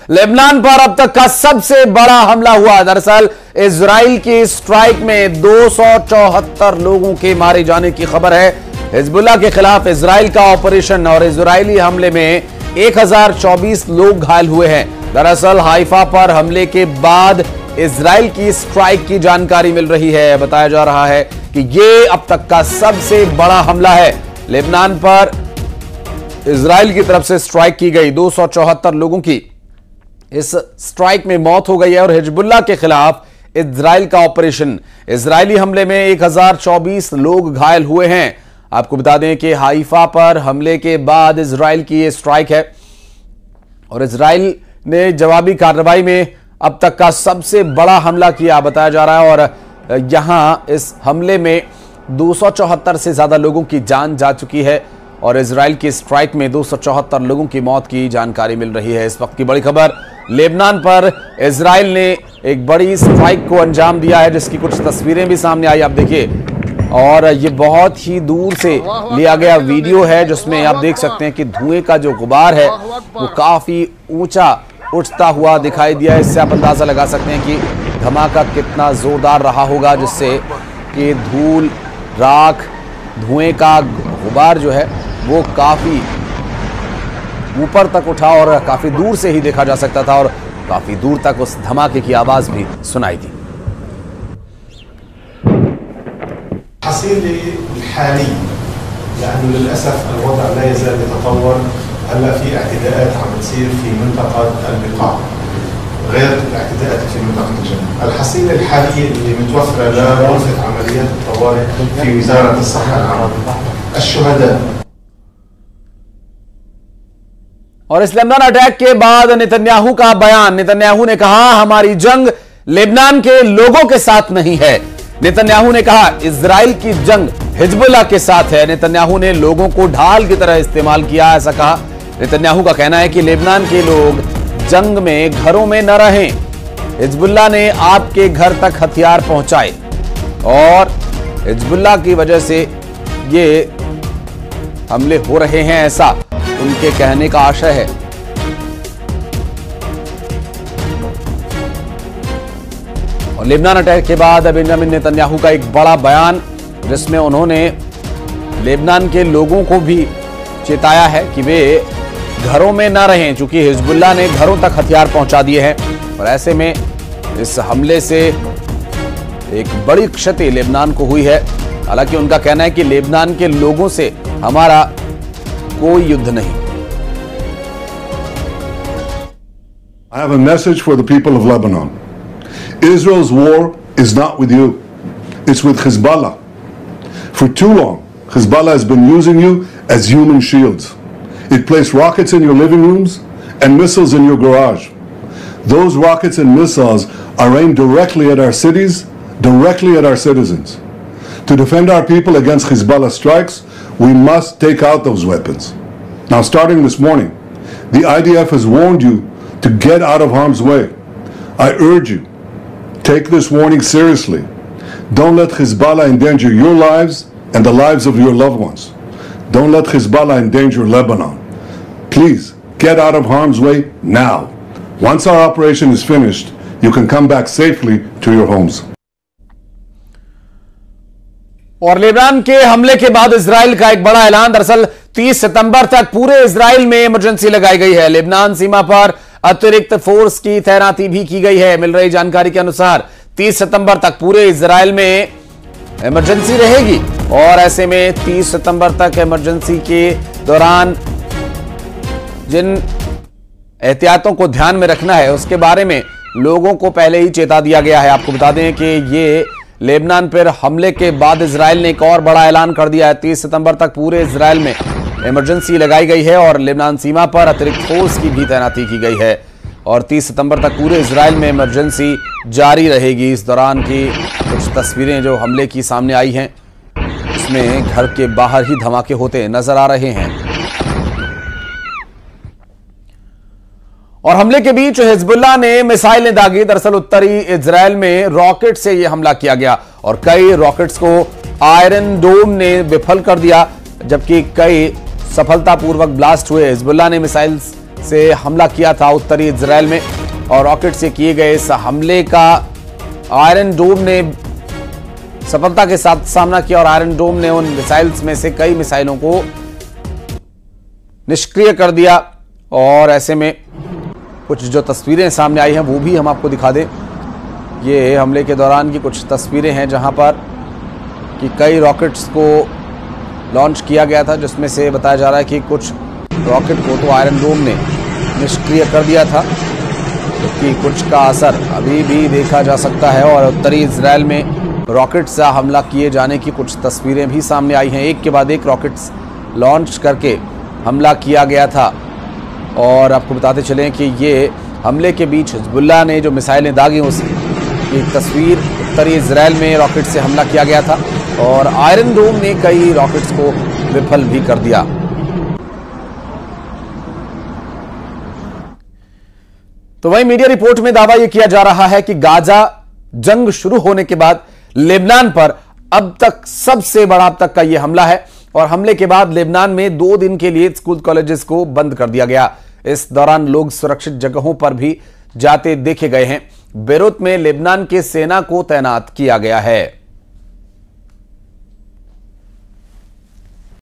Lebanon पर अब तक का सबसे बड़ा हमला हुआ। दरअसल इजराइल की स्ट्राइक में 274 लोगों के मारे जाने की खबर है। हिजबुल्लाह के खिलाफ इजराइल का ऑपरेशन और इजरायली हमले में 1024 लोग घायल हुए हैं। दरअसल हाइफा पर हमले के बाद इजराइल की स्ट्राइक की जानकारी मिल रही है। बताया जा रहा है कि यह अब तक का सबसे बड़ा हमला है। लेबनान पर इजराइल की तरफ से स्ट्राइक की गई, 274 लोगों की इस स्ट्राइक में मौत हो गई है और हिजबुल्लाह के खिलाफ इजराइल का ऑपरेशन, इजरायली हमले में 1024 लोग घायल हुए हैं। आपको बता दें कि हाइफा पर हमले के बाद इजराइल की यह स्ट्राइक है और इजराइल ने जवाबी कार्रवाई में अब तक का सबसे बड़ा हमला किया बताया जा रहा है और यहां इस हमले में 274 से ज्यादा लोगों की जान जा चुकी है और इजराइल की स्ट्राइक में 274 लोगों की मौत की जानकारी मिल रही है। इस वक्त की बड़ी खबर, लेबनान पर इजराइल ने एक बड़ी स्ट्राइक को अंजाम दिया है जिसकी कुछ तस्वीरें भी सामने आई, आप देखिए। और ये बहुत ही दूर से लिया गया वीडियो है जिसमें आप देख सकते हैं कि धुएं का जो गुबार है वो काफी ऊंचा उठता हुआ दिखाई दिया है। इससे आप अंदाजा लगा सकते हैं कि धमाका कितना जोरदार रहा होगा, जिससे कि धूल, राख, धुएं का गुबार जो है वो काफी ऊपर तक उठा और काफी दूर से ही देखा जा सकता था और काफी दूर तक उस धमाके की आवाज भी सुनाई दी। الحالي لأنه للأسف الوضع لا يزال يتطور. هلا في اعتداءات عم تصير في منطقة البقاع غير الاعتداءات في منطقة الجنوب. الحصيلة الحالية اللي متوفرة لغرفة عمليات الطوارئ في وزارة الصحة العامة الشهداء। और इस लेबनान अटैक के बाद नेतन्याहू का बयान, नेतन्याहू ने कहा हमारी जंग लेबनान के लोगों के साथ नहीं है। नेतन्याहू ने कहा इजराइल की जंग हिजबुल्लाह के साथ है। नेतन्याहू ने लोगों को ढाल की तरह इस्तेमाल किया, ऐसा कहा। नेतन्याहू का कहना है कि लेबनान के लोग जंग में घरों में न रहें। हिजबुल्लाह ने आपके घर तक हथियार पहुंचाए और हिजबुल्लाह की वजह से ये हमले हो रहे हैं, ऐसा उनके कहने का आशय है। और लेबनान अटैक के बाद बेंजामिन नेतन्याहू का एक बड़ा बयान जिसमें उन्होंने लेबनान के लोगों को भी चेताया है कि वे घरों में ना रहें, क्योंकि हिजबुल्लाह ने घरों तक हथियार पहुंचा दिए हैं और ऐसे में इस हमले से एक बड़ी क्षति लेबनान को हुई है। हालांकि उनका कहना है कि लेबनान के लोगों से हमारा कोई युद्ध नहीं। I have a message for the people of Lebanon. Israel's war is not with you. It's with Hezbollah. For too long, Hezbollah has been using you as human shields. It placed rockets in your living rooms and missiles in your garage. Those rockets and missiles are aimed directly at our cities, directly at our citizens. To defend our people against Hezbollah strikes, we must take out those weapons. Now, starting this morning, the IDF has warned you to get out of harm's way. I urge you, take this warning seriously. Don't let Hezbollah endanger your lives and the lives of your loved ones. Don't let Hezbollah endanger Lebanon. Please, get out of harm's way now. Once our operation is finished, you can come back safely to your homes. और Lebanon के हमले के बाद Israel का एक बड़ा ऐलान। दरअसल 30 सितंबर तक पूरे इजराइल में इमरजेंसी लगाई गई है। लेबनान सीमा पर अतिरिक्त फोर्स की तैनाती भी की गई है। मिल रही जानकारी के अनुसार 30 सितंबर तक पूरे इजराइल में इमरजेंसी रहेगी और ऐसे में 30 सितंबर तक इमरजेंसी के दौरान जिन एहतियातों को ध्यान में रखना है उसके बारे में लोगों को पहले ही चेता दिया गया है। आपको बता दें कि ये लेबनान पर हमले के बाद इजराइल ने एक और बड़ा ऐलान कर दिया है। 30 सितंबर तक पूरे इजराइल में इमरजेंसी लगाई गई है और लेबनान सीमा पर अतिरिक्त फोर्स की भी तैनाती की गई है और 30 सितंबर तक पूरे इजराइल में इमरजेंसी जारी रहेगी। इस दौरान की कुछ तस्वीरें जो हमले की सामने आई हैं उसमें घर के बाहर ही धमाके होते नजर आ रहे हैं। और हमले के बीच हिजबुल्लाह ने मिसाइलें दागी। दरअसल उत्तरी इजराइल में रॉकेट से यह हमला किया गया और कई रॉकेट्स को आयरन डोम ने विफल कर दिया, जबकि कई सफलतापूर्वक ब्लास्ट हुए। हिजबुल्लाह ने मिसाइल्स से हमला किया था उत्तरी इजराइल में, और रॉकेट से किए गए इस हमले का आयरन डोम ने सफलता के साथ सामना किया और आयरन डोम ने उन मिसाइल्स में से कई मिसाइलों को निष्क्रिय कर दिया। और ऐसे में कुछ जो तस्वीरें सामने आई हैं वो भी हम आपको दिखा दें। ये हमले के दौरान की कुछ तस्वीरें हैं जहां पर कि कई रॉकेट्स को लॉन्च किया गया था, जिसमें से बताया जा रहा है कि कुछ रॉकेट को तो आयरन डोम ने निष्क्रिय कर दिया था, जबकि कुछ का असर अभी भी देखा जा सकता है। और उत्तरी इजराइल में रॉकेट से हमला किए जाने की कुछ तस्वीरें भी सामने आई हैं। एक के बाद एक रॉकेट्स लॉन्च करके हमला किया गया था। और आपको बताते चलें कि ये हमले के बीच हिजबुल्लाह ने जो मिसाइलें दागी उसकी तस्वीर, उत्तरी इजराइल में रॉकेट से हमला किया गया था और आयरन डोम ने कई रॉकेट्स को विफल भी कर दिया। तो वहीं मीडिया रिपोर्ट में दावा यह किया जा रहा है कि गाजा जंग शुरू होने के बाद लेबनान पर अब तक सबसे बड़ा अब तक का यह हमला है। और हमले के बाद लेबनान में 2 दिन के लिए स्कूल कॉलेजेस को बंद कर दिया गया। इस दौरान लोग सुरक्षित जगहों पर भी जाते देखे गए हैं। बेरूत में लेबनान के सेना को तैनात किया गया है।